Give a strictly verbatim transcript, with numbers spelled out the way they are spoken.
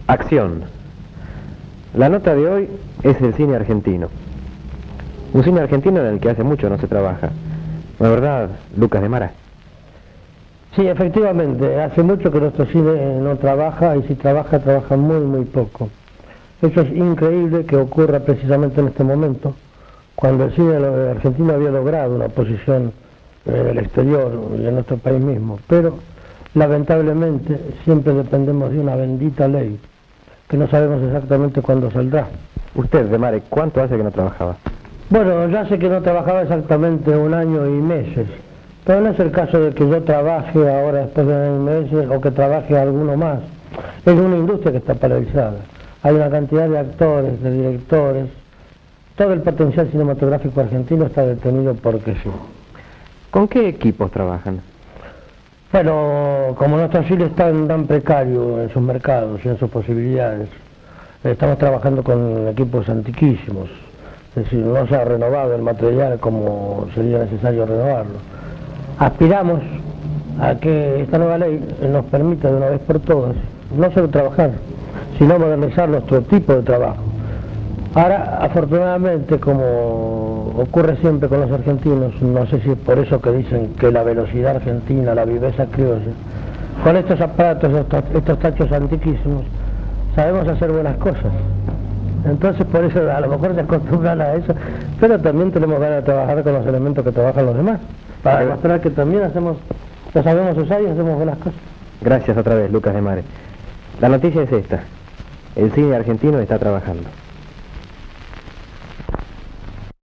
Acción. La nota de hoy es el cine argentino. Un cine argentino en el que hace mucho no se trabaja. ¿No es verdad, Lucas de Mara? Sí, efectivamente, hace mucho que nuestro cine no trabaja, y si trabaja, trabaja muy, muy poco. Eso es increíble que ocurra precisamente en este momento, cuando el cine argentino había logrado una posición en el exterior y en nuestro país mismo, pero lamentablemente siempre dependemos de una bendita ley que no sabemos exactamente cuándo saldrá. Usted, de Mare, ¿cuánto hace que no trabajaba? Bueno, ya sé que no trabajaba exactamente un año y meses, pero no es el caso de que yo trabaje ahora después de un año y meses o que trabaje alguno más. Es una industria que está paralizada. Hay una cantidad de actores, de directores. Todo el potencial cinematográfico argentino está detenido porque sí. ¿Con qué equipos trabajan? Bueno, como nuestro cine está tan precario en sus mercados y en sus posibilidades, estamos trabajando con equipos antiquísimos. Es decir, no se ha renovado el material como sería necesario renovarlo. Aspiramos a que esta nueva ley nos permita de una vez por todas no solo trabajar, sino modernizar nuestro tipo de trabajo. Ahora, afortunadamente, como ocurre siempre con los argentinos, no sé si es por eso que dicen que la velocidad argentina, la viveza criolla, con estos aparatos, estos, estos tachos antiquísimos, sabemos hacer buenas cosas. Entonces, por eso a lo mejor se acostumbran a eso, pero también tenemos ganas de trabajar con los elementos que trabajan los demás, para demostrar que también hacemos, lo sabemos usar y hacemos buenas cosas. Gracias otra vez, Lucas de Mare. La noticia es esta: el cine argentino está trabajando.